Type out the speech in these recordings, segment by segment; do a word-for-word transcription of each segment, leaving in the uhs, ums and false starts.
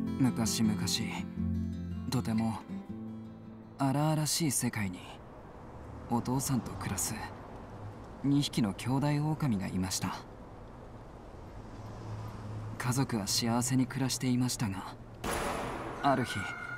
昔々とても荒々しい世界にお父さんと暮らすにひきの兄弟狼がいました。家族は幸せに暮らしていましたが、ある日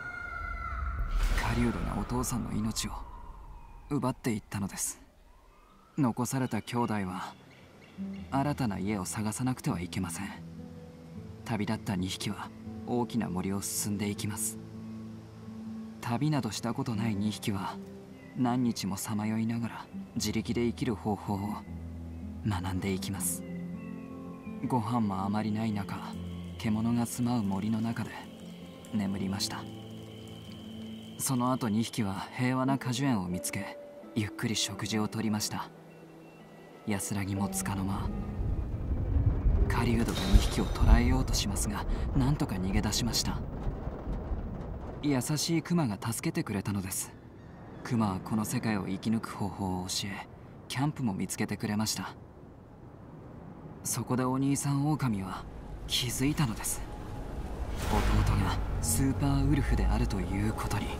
狩人がお父さんの命を奪っていったのです。残された兄弟は新たな家を探さなくてはいけません。旅立ったにひきは大きな森を進んでいきます。旅などしたことないにひきは何日もさまよいながら自力で生きる方法を学んでいきます。ご飯もあまりない中、獣が住まう森の中で眠りました。その後にひきは平和な果樹園を見つけ、ゆっくり食事をとりました。安らぎもつかの間、狩人がにひきを捕らえようとしますが、なんとか逃げ出しました。優しいクマが助けてくれたのです。クマはこの世界を生き抜く方法を教え、キャンプも見つけてくれました。そこでお兄さん狼は気づいたのです。弟がスーパーウルフであるということに。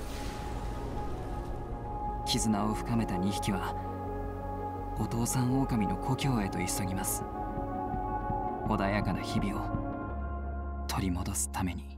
絆を深めたにひきはお父さん狼の故郷へと急ぎます。穏やかな日々を取り戻すために。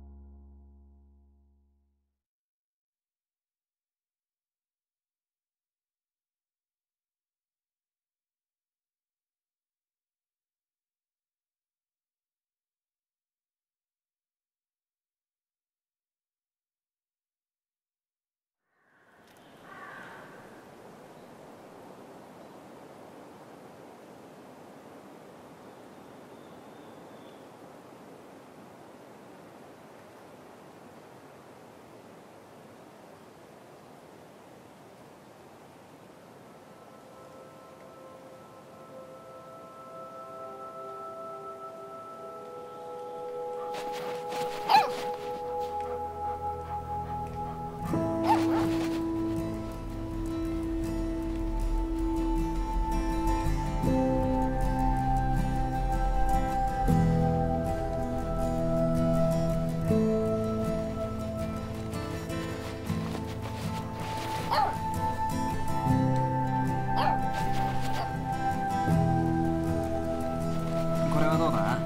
これはどうだ？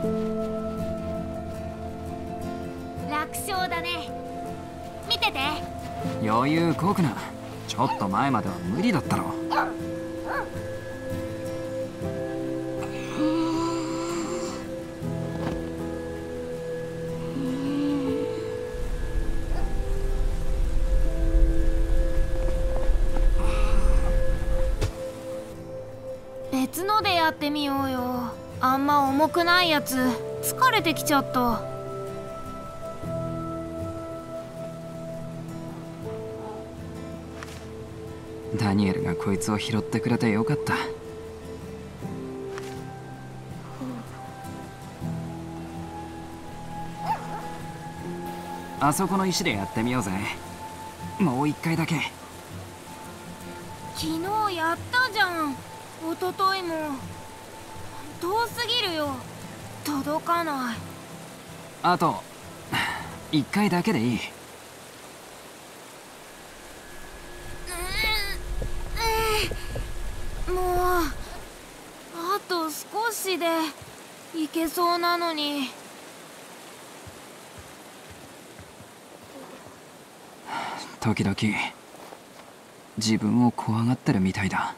楽勝だね。見てて。 余裕こくな。ちょっと前までは無理だったろ。 別のでやってみようよ。あんま重くないやつ。疲れてきちゃった。 ダニエルがこいつを拾ってくれてよかった。あそこの石でやってみようぜ。もう一回だけ。 昨日やったじゃん。一昨日も。遠すぎるよ。届かない。 あと一回だけでいい。 もうあと少しでいけそうなのに。 時々自分を怖がってるみたいだ。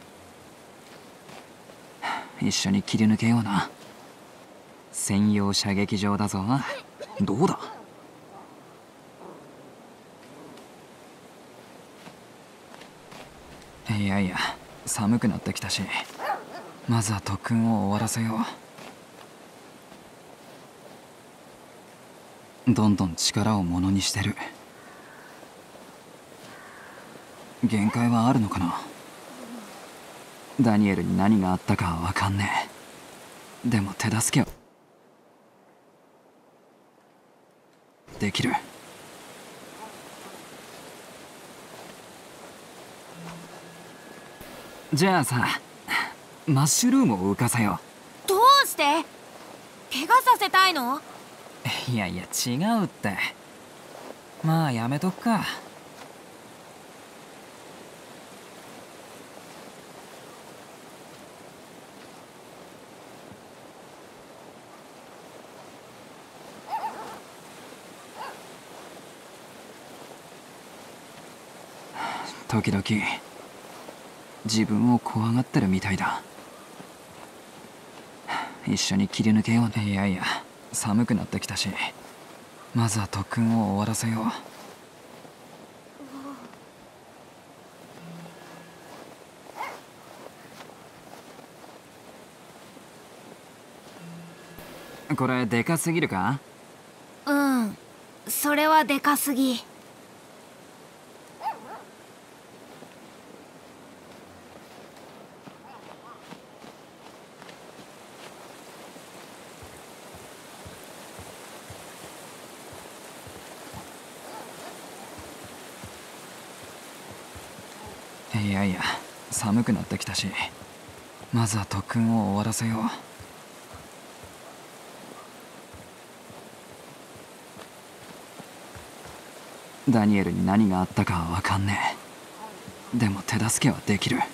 一緒に切り抜けような。専用射撃場だぞ。どうだ？いやいや、寒くなってきたし、まずは特訓を終わらせよう。どんどん力をものにしてる。限界はあるのかな。ダニエルに何があったかは分かんねえ。でも手助けをできる。じゃあさ、マッシュルームを浮かせよう。どうして？怪我させたいの？ いやいや違うって。まあやめとくか。時々自分を怖がってるみたいだ。一緒に切り抜けようね。いやいや寒くなってきたし、まずは特訓を終わらせよう。これでかすぎるか？ うん、それはでかすぎ。 いやいや寒くなってきたし、まずは特訓を終わらせよう。ダニエルに何があったかは分かんねえ。でも手助けはできる。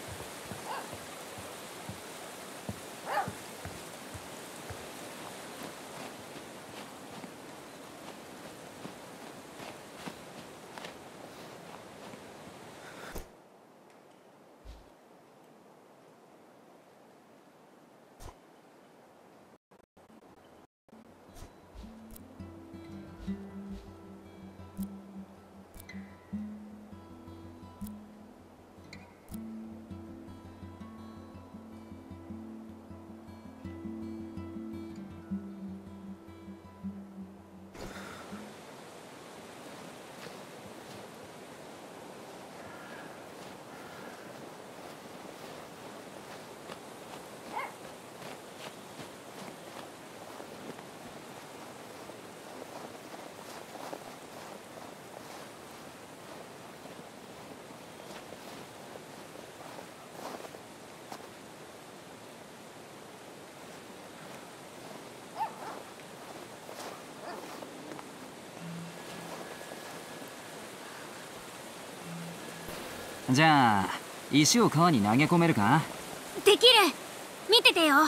じゃあ石を川に投げ込めるか？ できる。見ててよ。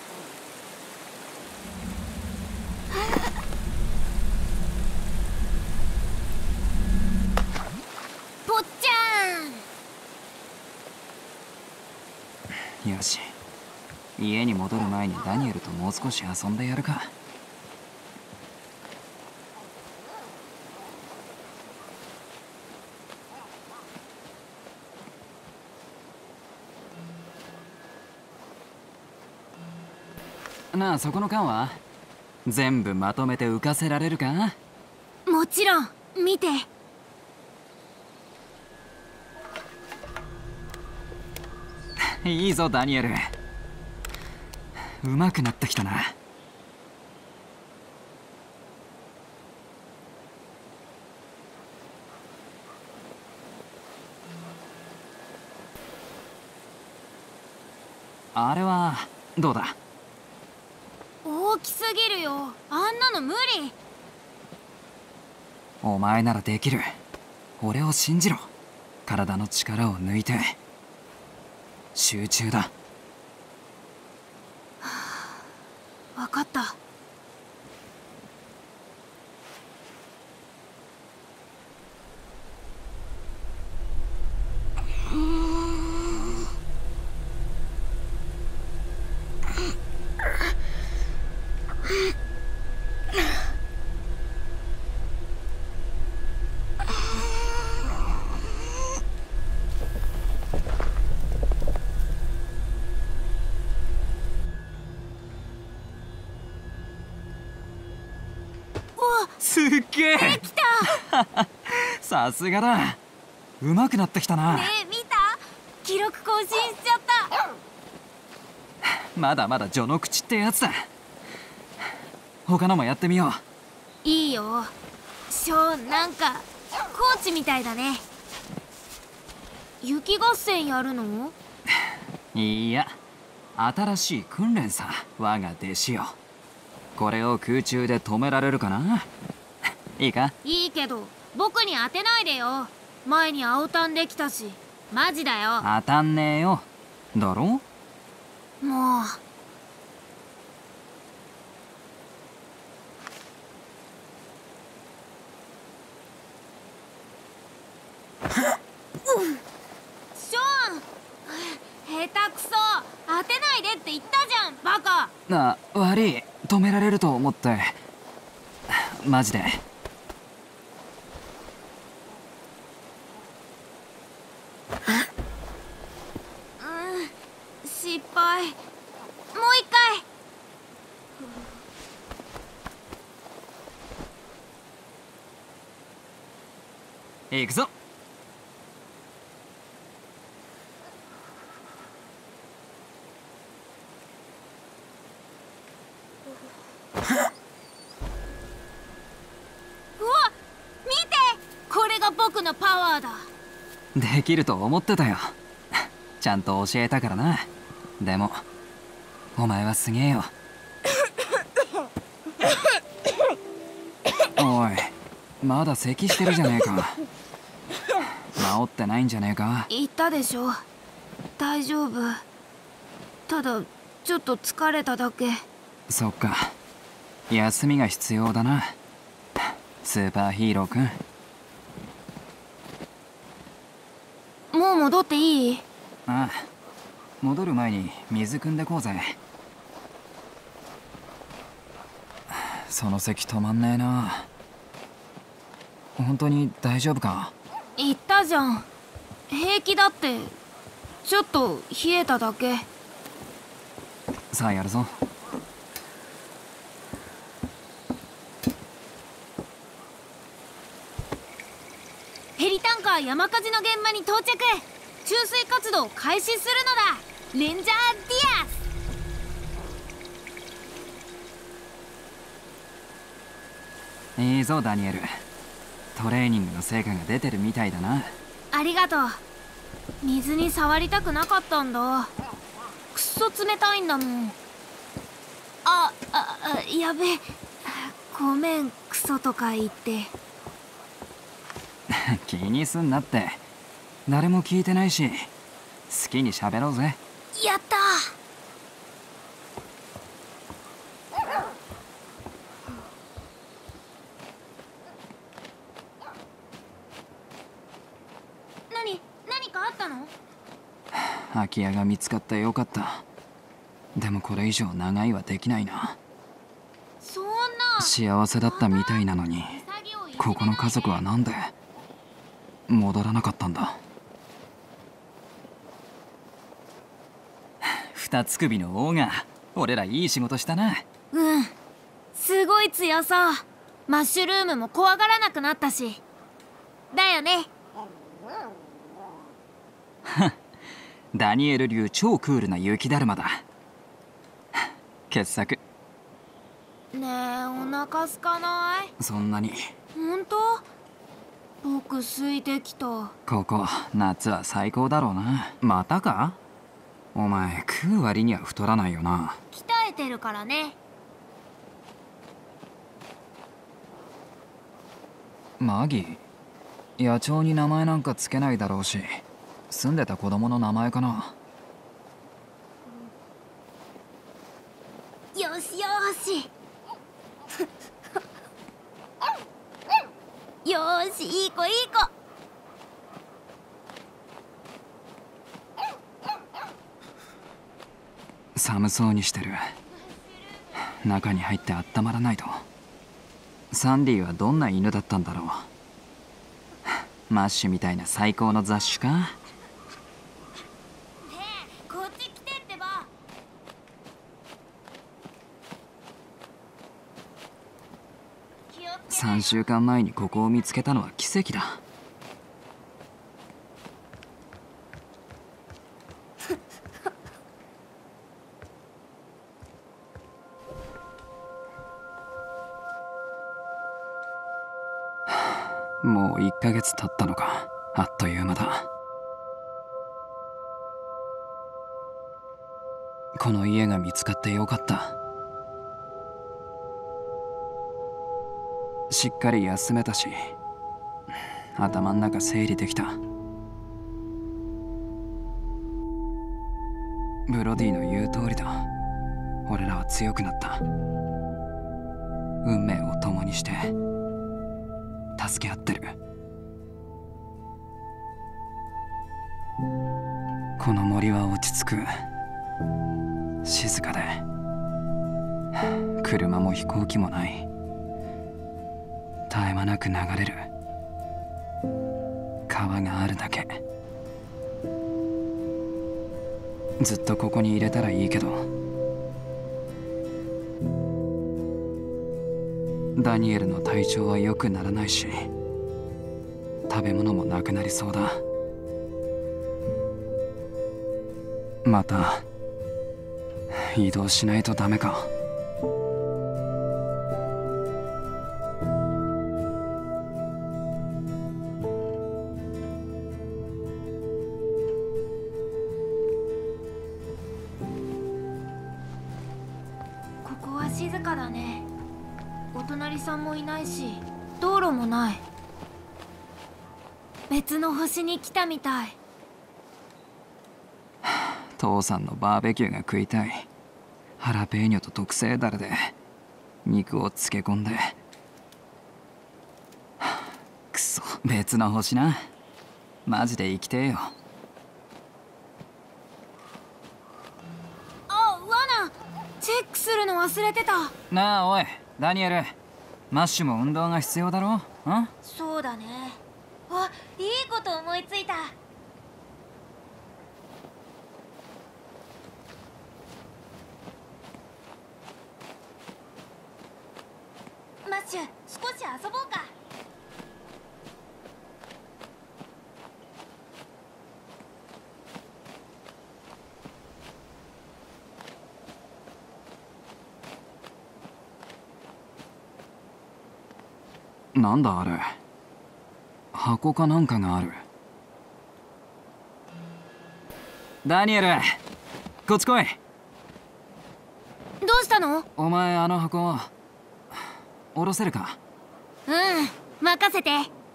ぽっちゃん。 よし、家に戻る前にダニエルともう少し遊んでやるか。なあ、そこの缶は全部まとめて浮かせられるか？ もちろん。見て。 いいぞダニエル、うまくなってきたな。あれはどうだ？ 大きすぎるよ。あんなの無理。 お前ならできる。俺を信じろ。体の力を抜いて集中だ。 分かった。 すっげえ。 できた。 さすがだ。うまくなってきたな。 ねえ見た？記録更新しちゃった。 まだまだ序の口ってやつだ。他のもやってみよう。 いいよ。ショーなんかコーチみたいだね。雪合戦やるの？ いいや、新しい訓練さ。我が弟子よ。 これを空中で止められるかな。いいか。 いいけど僕に当てないでよ。前に青タンできたし。マジだよ。 当たんねえよ。だろ。 もうショーン、下手くそ。当てないでって言ったじゃん、バカ。 あ、悪い。止められると思って。マジで。 うん、失敗。もう一回。 行くぞ。 うわ、見て、これが僕のパワーだ。 できると思ってたよ。ちゃんと教えたからな。でもお前はすげえよ。おい、まだ咳してるじゃねえか。治ってないんじゃねえか。 言ったでしょ。大丈夫。ただちょっと疲れただけ。 そっか、休みが必要だな、スーパーヒーローくん。 もう戻っていい？ ああ、戻る前に水汲んでこうぜ。その咳止まんねえな。本当に大丈夫か？ 言ったじゃん、平気だって。ちょっと冷えただけ。 さあやるぞ。 ヘリタンカー山火事の現場に到着。注水活動を開始するのだ。レンジャーディアス。いいぞダニエル、トレーニングの成果が出てるみたいだな。 ありがとう。水に触りたくなかったんだ。くっそ冷たいんだもん。あ、あ、あ、やべえ。ごめん、クソとか言って。 気にすんなって。誰も聞いてないし、好きに喋ろうぜ。 やったー。何、何かあったの？ 空き家が見つかってよかった。でもこれ以上長いはできないな。 そんな。 幸せだったみたいなのに、ここの家族はなんで戻らなかったんだ。二つ首の王が、俺らいい仕事したな。 うん、すごい強そう。マッシュルームも怖がらなくなったし。だよね。 ダニエル流超クールな雪だるまだ。傑作。 ねえ、お腹すかない？ そんなに？ 本当？僕空いてきた。 ここ夏は最高だろうな。またか？お前食う割には太らないよな。 鍛えてるからね。 マギー、野鳥に名前なんかつけないだろうし、住んでた子供の名前かな。 よしよし。よーし、いい子いい子。 寒そうにしてる。中に入ってあったまらないと。サンディはどんな犬だったんだろう。マッシュみたいな最高の雑種か。 ねえ、こっち来てってば。 さんしゅうかんまえにここを見つけたのは奇跡だ。もういっかげつ経ったのか。あっという間だ。この家が見つかってよかった。 しっかり休めたし、頭ん中整理できた。ブロディの言う通りだ。俺らは強くなった。運命を共にして助け合ってる。この森は落ち着く。静かで車も飛行機もない。絶え間なく流れる川があるだけ。ずっとここに入れたらいいけど、ダニエルの体調は良くならないし、食べ物もなくなりそうだ。また移動しないとダメか。 ここは静かだね。お隣さんもいないし、道路もない。別の星に来たみたい。 父さんのバーベキューが食いたい。ハラペーニョと特製ダレで肉を漬け込んで。くそ、別の星な。マジで生きてえよ。 あ、罠チェックするの忘れてた。 なあおいダニエル、マッシュも運動が必要だろ。ん？ そうだね。あ、いいこと思いついた。マッシュ、少し遊ぼうか。 なんだあれ。箱かなんかがある。ダニエル、こっち来い。 どうしたの？ お前あの箱下ろせるか？ うん、任せて。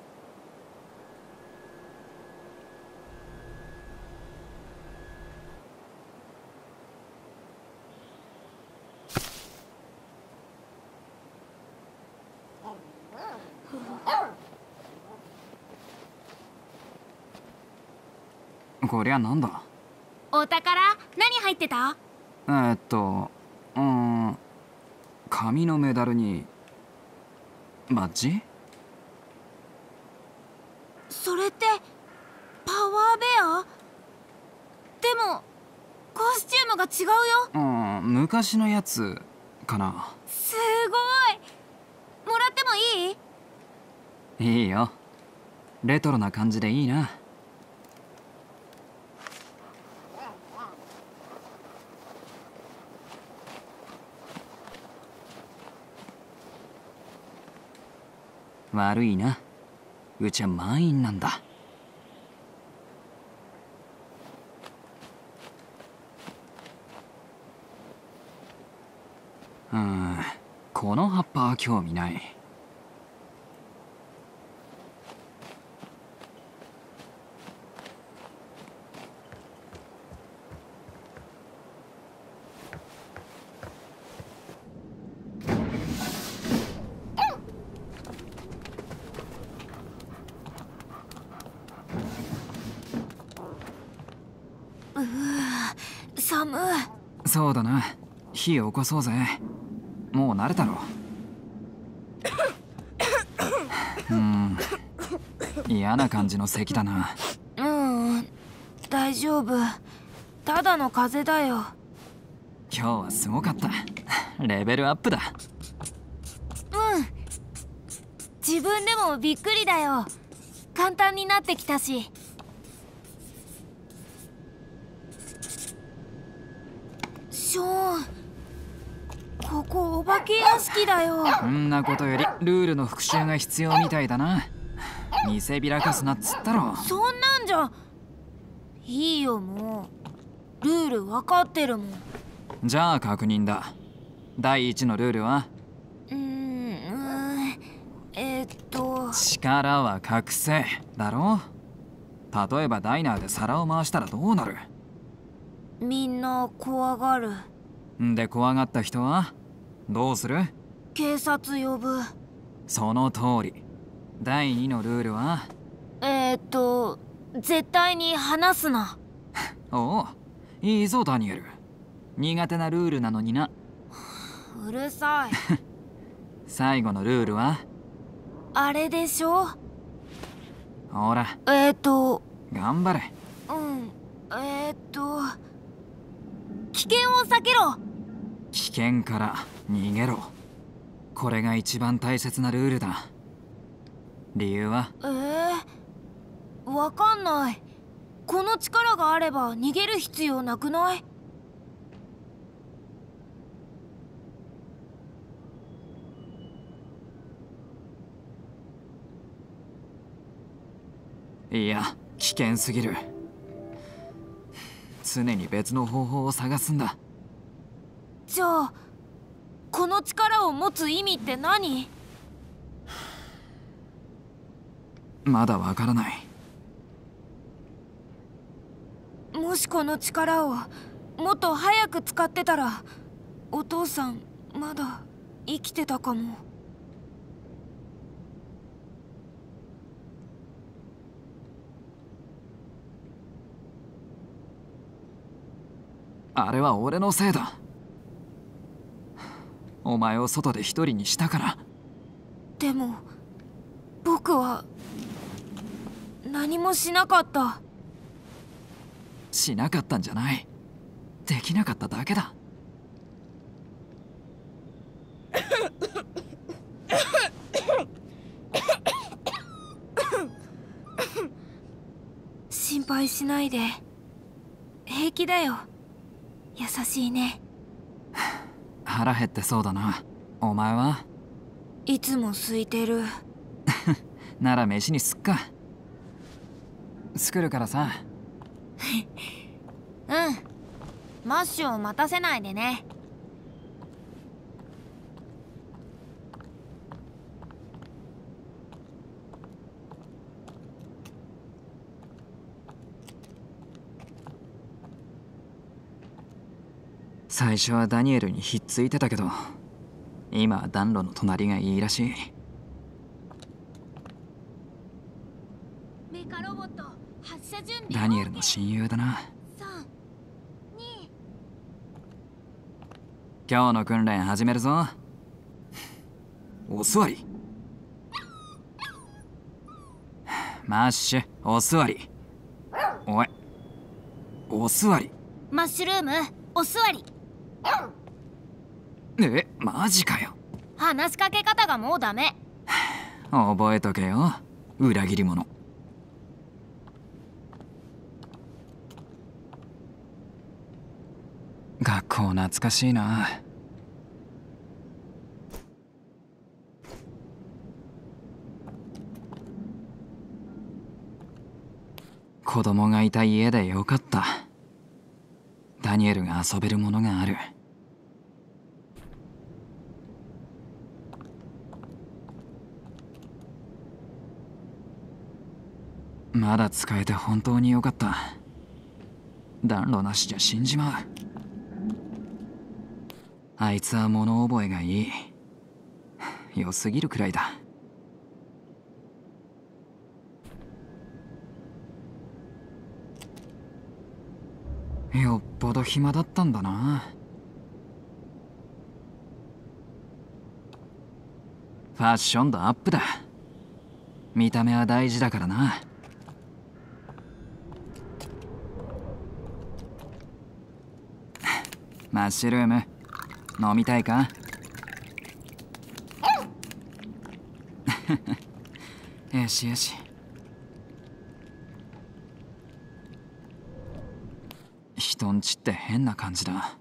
こりゃなんだ？ お宝何入ってた？ えーっとうーん紙のメダルにバッジ？ それってパワーベア？でもコスチュームが違うよ。 うん、昔のやつかな。 すごい。もらってもいい？ いいよ。レトロな感じでいいな。悪いな、うちは満員なんだ。うん、この葉っぱは興味ない。 寒い。 そうだな、火起こそうぜ。もう慣れたろ。うん嫌な感じの咳だな。 うん、大丈夫。ただの風邪だよ。 今日はすごかった。レベルアップだ。 うん、自分でもびっくりだよ。簡単になってきたし。ショーン、ここお化け屋敷だよ。 そんなことよりルールの復習が必要みたいだな。見せびらかすなっつったろ。 そんなんじゃいいよ。もうルール分かってるもん。 じゃあ確認だ。第一のルールは？ うーん、うーんえ力は覚醒だろ。例えばダイナーで皿を回したらどうなる？ みんな怖がる。 んで怖がった人はどうする？ 警察呼ぶ。 その通り。だいにのルールはえー、っと絶対に話すな。 おう、いいぞダニエル。苦手なルールなのにな。 うるさい。 最後のルールはあれでしょ。 ほらえー、っと頑張れ。 うんえー、っと危険を避けろ。 危険から逃げろ。これが一番大切なルールだ。理由は？ えー、わかんない。この力があれば逃げる必要なくない？ いや、危険すぎる。常に別の方法を探すんだ。 じゃあこの力を持つ意味って何？ まだわからない。 もしこの力をもっと早く使ってたらお父さんまだ生きてたかも。 あれは俺のせいだ。お前を外で一人にしたから。 でも僕は何もしなかった。 しなかったんじゃない。できなかっただけだ。 心配しないで。平気だよ。優しいね。 腹減ってそうだな。お前は？ いつも空いてる。 なら飯にすっか。作るからさ。 うん。マッシュを待たせないでね。 最初はダニエルにひっついてたけど、今は暖炉の隣がいいらしい。 メカロボット発射準備。 ダニエルの親友だな。 さん、に。 今日の訓練始めるぞ。お座り。マッシュ、お座り。おい、お座り。 マッシュルームお座り。 え、マジかよ。 話しかけ方がもうダメ。 覚えとけよ、裏切り者。学校懐かしいな。子供がいた家でよかった。ダニエルが遊べるものがある。まだ使えて本当によかった。暖炉なしじゃ死んじまう。あいつは物覚えがいい。良すぎるくらいだ。よっぽど暇だったんだな。ファッションとアップだ。見た目は大事だからな。マッシュルーム飲みたいか？よしよし。人んちって変な感じだ。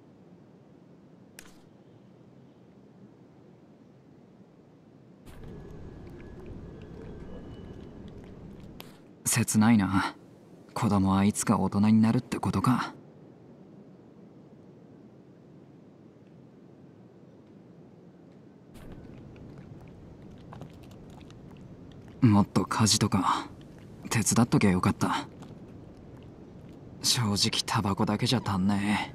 切ないな。子供はいつか大人になるってことか。 もっと家事とか手伝っときゃよかった。正直タバコだけじゃ足んね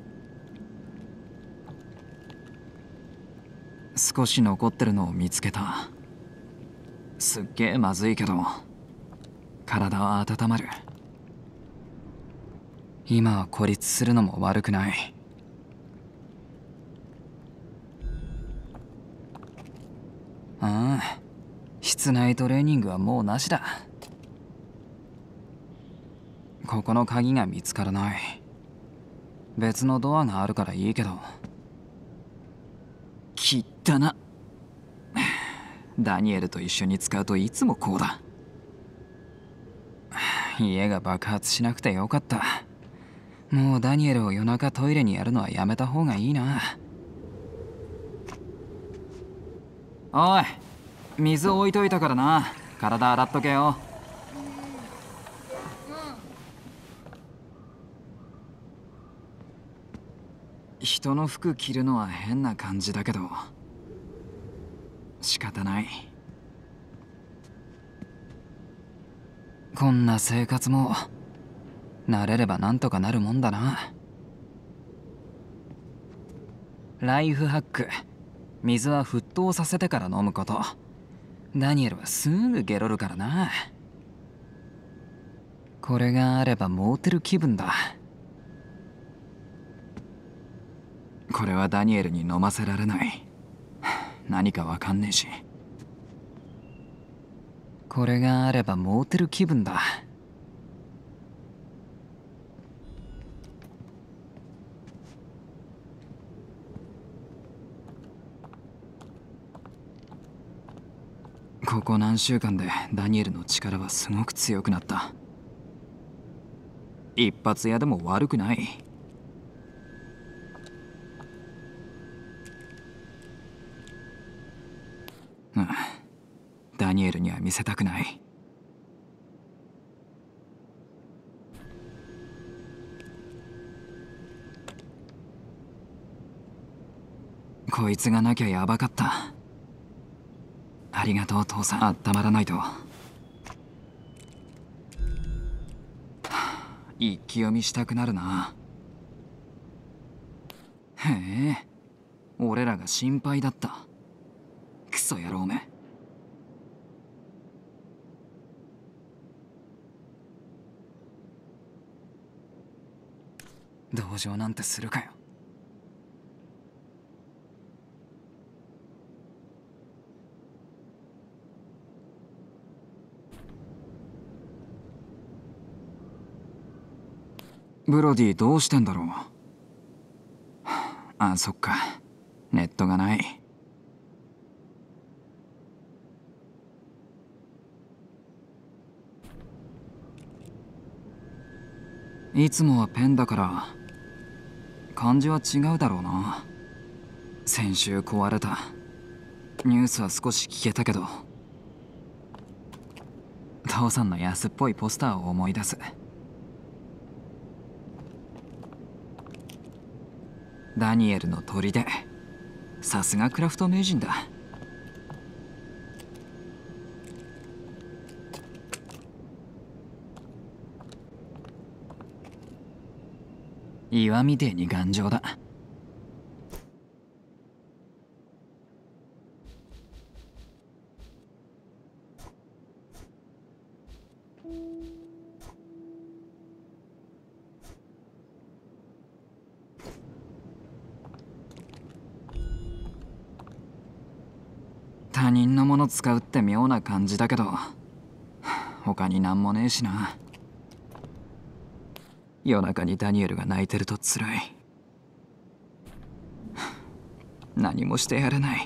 え。少し残ってるのを見つけた。すっげえまずいけど体は温まる。今は孤立するのも悪くない。ああ、室内トレーニングはもうなしだ。ここの鍵が見つからない。別のドアがあるからいいけど。きったな。ダニエルと一緒に使うといつもこうだ。家が爆発しなくてよかった。もうダニエルを夜中トイレにやるのはやめた方がいいな。おい、水置いといたからな。体洗っとけよ。人の服着るのは変な感じだけど仕方ない。こんな生活も慣れればなんとかなるもんだな。ライフハック。水は沸騰させてから飲むこと。ダニエルはすぐゲロるからな。これがあればモーテル気分だ。これはダニエルに飲ませられない。何かわかんねえし。これがあればモーテル気分だ。ここ何週間でダニエルの力はすごく強くなった。一発屋でも悪くない。うん、ダニエルには見せたくない。こいつがなきゃやばかった。ありがとう父さん。あったまらないと。一気読みしたくなるな。へえ、俺らが心配だった。クソ野郎め。同情なんてするかよ。ブロディどうしてんだろう。あ、そっか。ネットがない。いつもはペンだから感じは違うだろうな。先週壊れた。ニュースは少し聞けたけど、父さんの安っぽいポスターを思い出す。ダニエルの砦。さすがクラフト名人だ。岩みてえに頑丈だ。他人のもの使うって妙な感じだけど、他になんもねえしな。夜中にダニエルが泣いてるとつらい。何もしてやれない。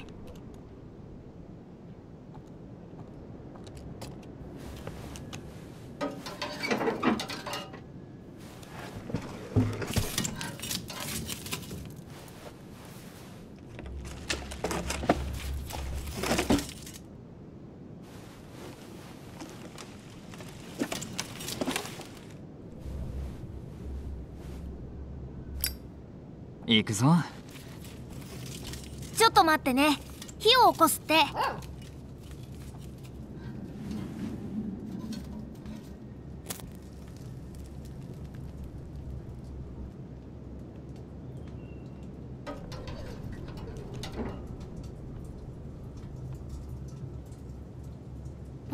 行くぞ。 ちょっと待ってね。火を起こすって。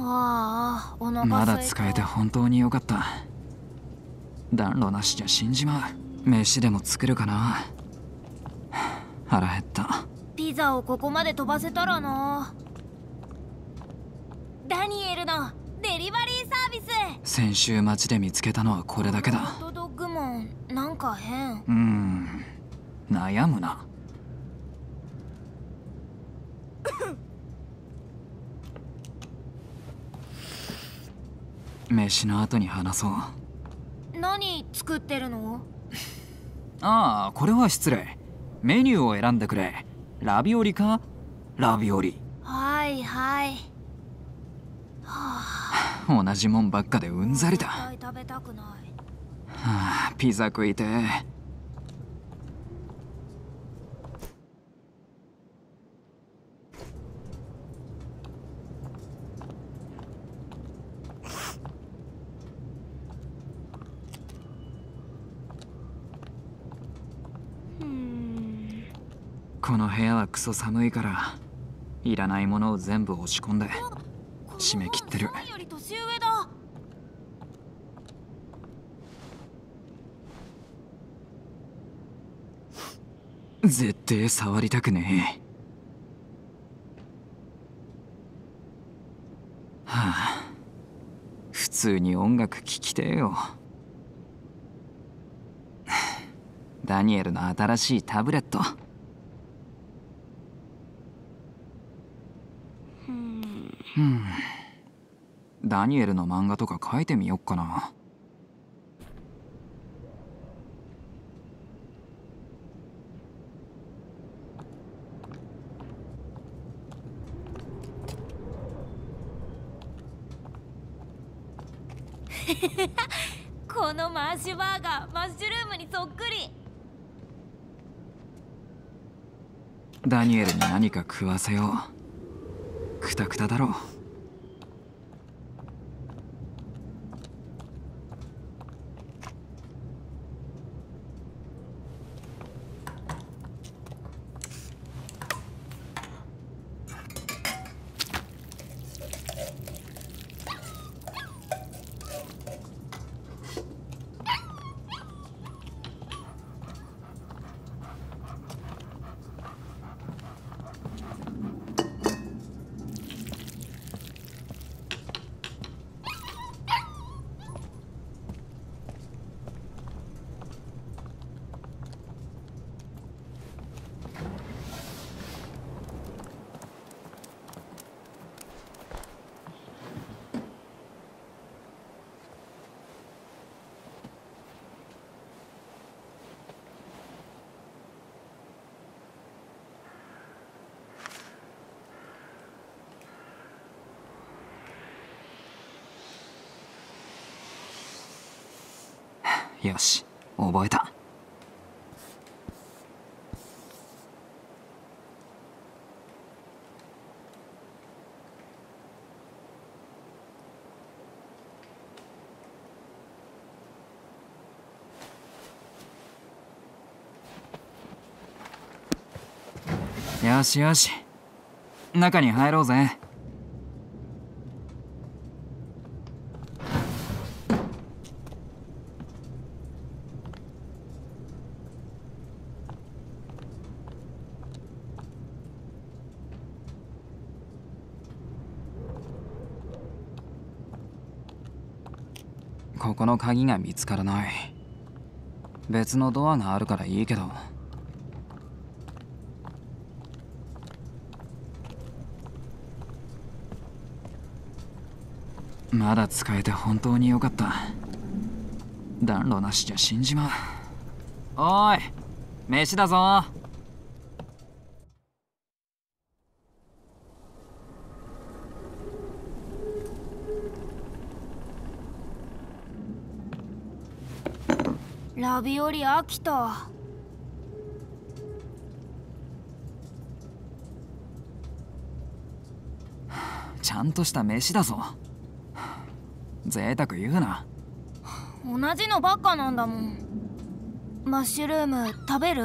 ああ、お腹ま空いた。 だ使えて本当によかった。暖炉なしじゃ死んじまう。飯でも作るかな。腹減った。 ピザをここまで飛ばせたらな。ダニエルのデリバリーサービス。 先週街で見つけたのはこれだけだ。 ホットドッグもなんか変。 うーん、悩むな。飯の後に話そう。 何作ってるの？ ああ、これは失礼。メニューを選んでくれ。ラビオリか？ラビオリ。 はいはい。 同じもんばっかでうんざりだ。は絶対食べたくない。 あ、ピザ食いてえ。この部屋はクソ寒いからいらないものを全部押し込んで締め切ってる。 この本より年上だ。 絶対触りたくねえ。はあ、普通に音楽聴きてえよ。ダニエルの新しいタブレット。うん、ダニエルの漫画とか描いてみよっかな。 このマッシュバーガー、マッシュルームにそっくり。 ダニエルに何か食わせよう。クタクタだろう。よし、覚えた。よしよし、中に入ろうぜ。ここの鍵が見つからない。別のドアがあるからいいけど。まだ使えて本当によかった。暖炉なしじゃ死んじまう。おーい、飯だぞ。 ラビオリ飽きた。 ちゃんとした飯だぞ。贅沢言うな。 同じのばっかなんだもん。マッシュルーム食べる？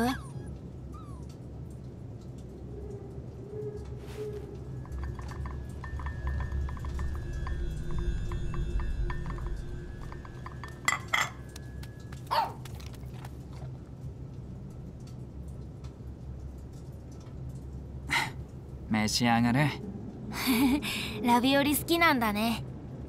召し上がれ。 ラビオリ好きなんだね。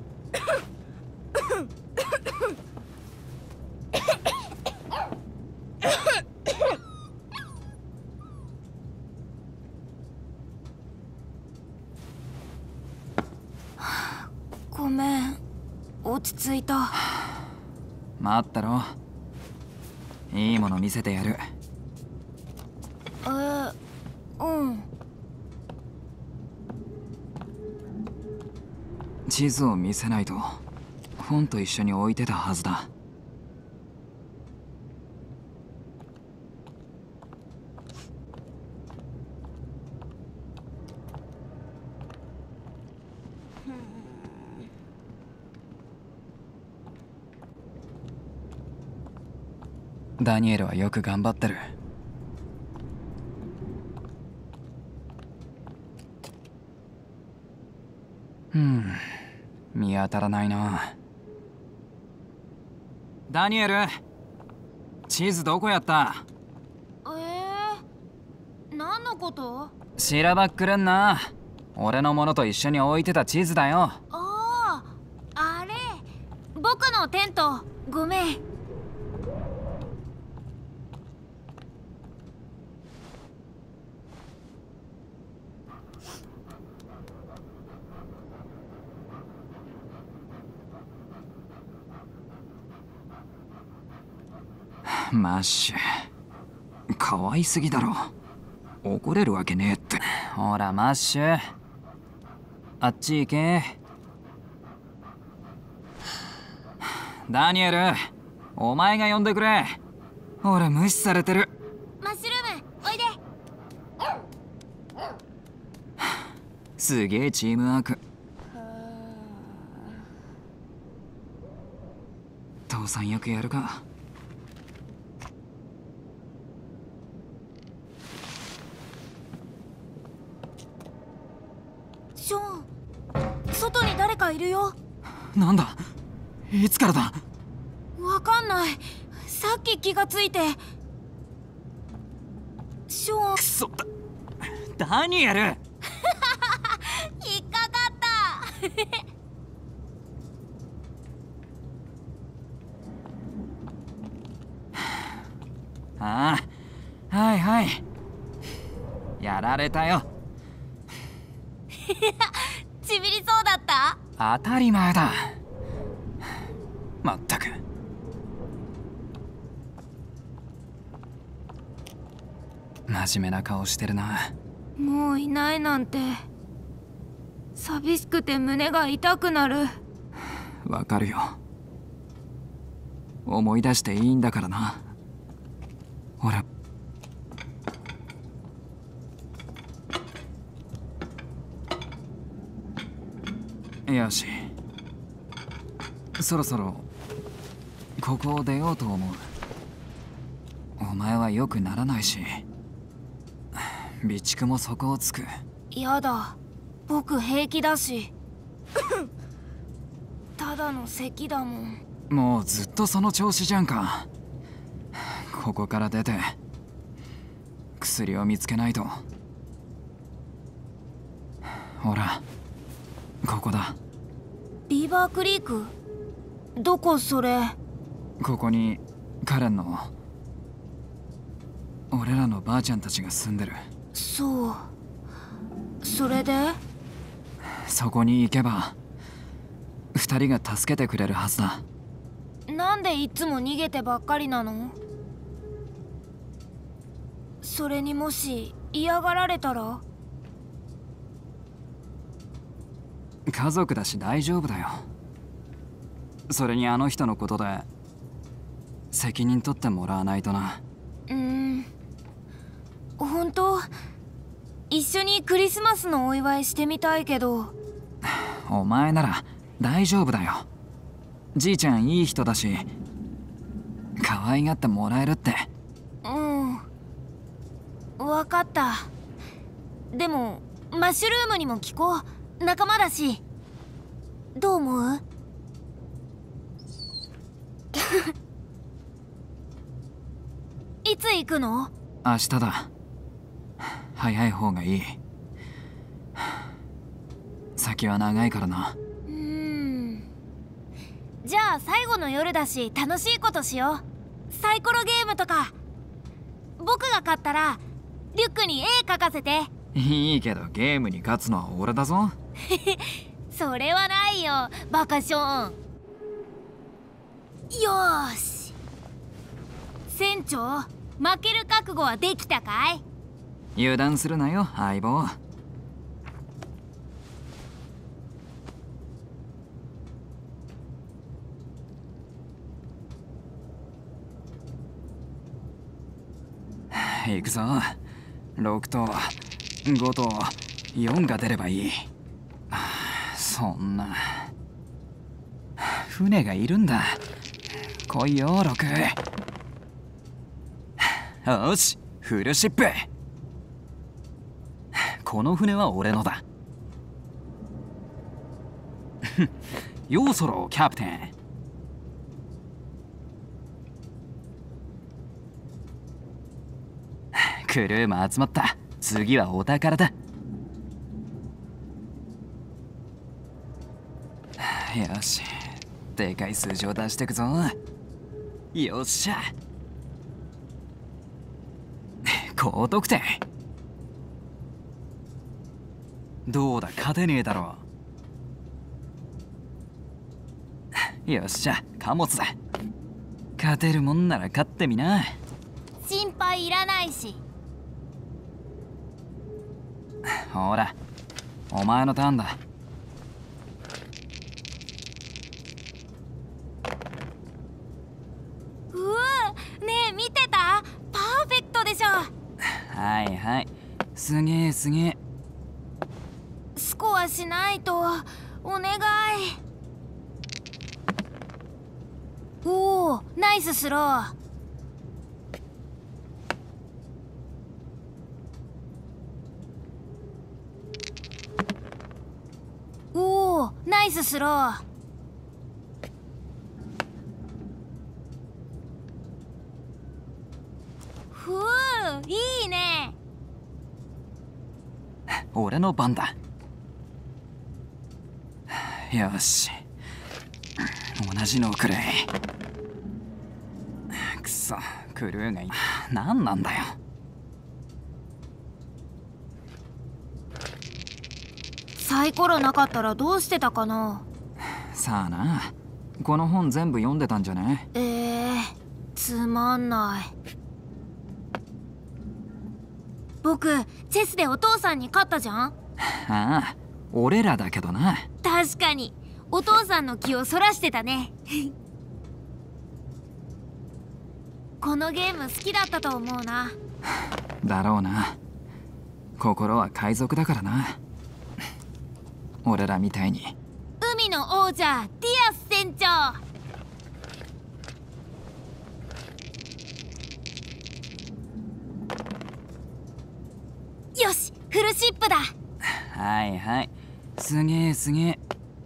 ごめん、落ち着いた。 待ったろ、いいもの見せてやる。 えー、うん。 地図を見せないと本と一緒に置いてたはずだ。ダニエルはよく頑張ってる。うん見当たらないな。ダニエル、地図どこやった？ えー、何のこと？ しらばっくれんな。俺のものと一緒に置いてた地図だよ。 ああ、あれ僕のテント。ごめん。 マッシュ、可愛すぎだろ。怒れるわけねえって。ほらマッシュ、あっち行け。ダニエル、お前が呼んでくれ。俺無視されてる。 マッシュルームおいで。 すげえチームワーク。父さん役やるか。 ショーン、外に誰かいるよ。 なんだ、いつからだ？ わかんない。さっき気がついて。ショーン。 くそだ、ダニエル。 引っかかったああ、はいはい、やられたよ。 ちびりそうだった？ 当たり前だ。まったく。真面目な顔してるな。 もういないなんて寂しくて胸が痛くなる。 わかるよ。思い出していいんだからな。ほら。よし、そろそろここを出ようと思う。お前は良くならないし、備蓄も底をつく。 やだ、僕平気だし。ただの咳だもん。 もうずっとその調子じゃんか。ここから出て薬を見つけないと。ほら、ここだ。 ビーバークリーク？どこそれ？ ここにカレンの、俺らのばあちゃんたちが住んでる。 そう。それで？ そこに行けば二人が助けてくれるはずだ。 なんでいつも逃げてばっかりなの？それにもし嫌がられたら？ 家族だし大丈夫だよ。それにあの人のことで責任取ってもらわないとな。 うーん、本当一緒にクリスマスのお祝いしてみたいけど。 お前なら大丈夫だよ。じいちゃんいい人だし可愛がってもらえるって。 うん、分かった。でもマッシュルームにも聞こう。仲間だし。どう思う？いつ行くの？ 明日だ。早い方がいい。 先は長いからな。 うーん、じゃあ最後の夜だし楽しいことしよう。サイコロゲームとか。僕が勝ったらリュックに絵描かせて。 いいけどゲームに勝つのは俺だぞ。 それはないよバカショーン。よーし、船長、負ける覚悟はできたかい？ 油断するなよ相棒。行くぞ。ろくとごとよんが出ればいい。そんな船がいるんだ。来いよろく。よし、フルシップ。この船は俺のだ。ようそろキャプテン。クルーも集まった。次はお宝だ。よし、でかい数字を出してくぞ。よっしゃ、高得点。どうだ、勝てねえだろう。よっしゃ、貨物だ。勝てるもんなら勝ってみな。 心配いらないし。 ほら、お前のターンだ。 うわ、ねえ見てた？パーフェクトでしょ。 はいはい、すげえすげえ。 スコアしないと。お願い。おお、ナイススロー。おお、ナイススロー。ふう、いいね。 俺の番だ。よし、同じのをくれ。くそ、クルーがい何なんだよ。 サイコロなかったらどうしてたかな。 さあな、この本全部読んでたんじゃね？ えー、つまんない。僕チェスでお父さんに勝ったじゃん。 ああ、俺らだけどな。 確かにお父さんの気をそらしてたね。このゲーム好きだったと思うな。 だろうな。心は海賊だからな。俺らみたいに。 海の王者ディアス船長。よし、フルシップだ。 はいはい、すげえすげえ。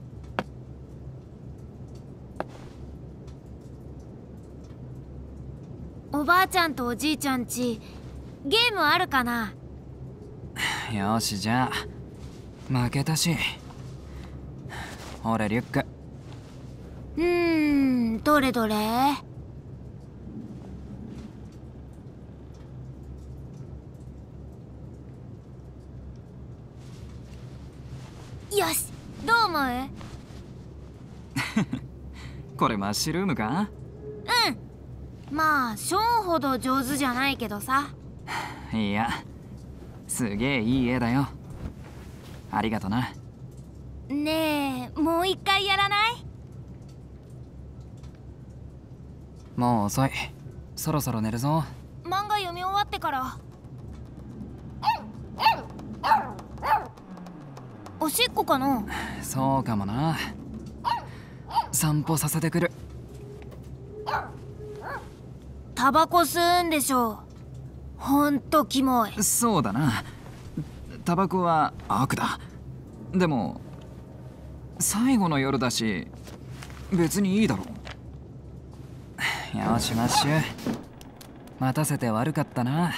おばあちゃんとおじいちゃんちゲームあるかな。 よし、じゃあ負けたし俺リュック。 うーん、どれどれ。よし、どう思う？ これマッシュルームか？ うん、まあショーンほど上手じゃないけどさ。 いや、すげえいい絵だよ。ありがとな。 ねえ、もう一回やらない？ もう遅い。そろそろ寝るぞ。 漫画読み終わってから。おしっこかな？ そうかもな。散歩させてくる。 タバコ吸うんでしょ。ほんとキモい。 そうだな、タバコは悪だ。でも最後の夜だし別にいいだろう。よしマッシュ、待たせて悪かったな。